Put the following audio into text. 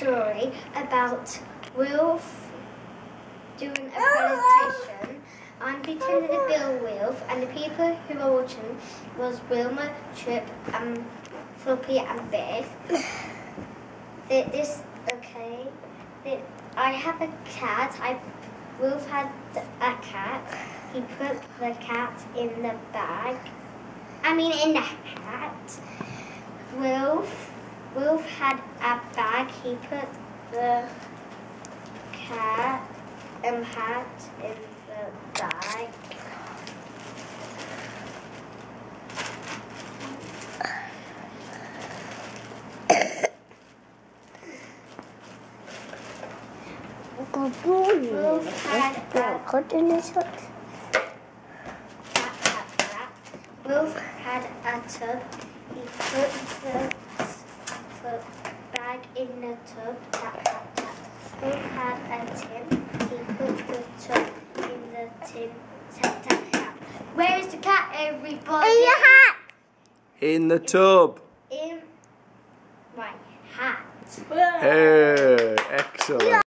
story about Wilf doing a presentation. I'm pretending to be a Wilf, and the people who are watching was Wilma, Trip, and Floppy, and Biff. I have a cat. Wilf had a cat. He put the cat in the bag. In the hat. Wilf had a bag. He put the cat and hat in the bag. Wilf had a tub. He put the bag in the tub. Tap, tap, tap. Wilf had a tin. He put the tub in the tin. Tap, tap, tap. Where is the cat, everybody? In the hat. In the tub. In my hat. Hey, excellent.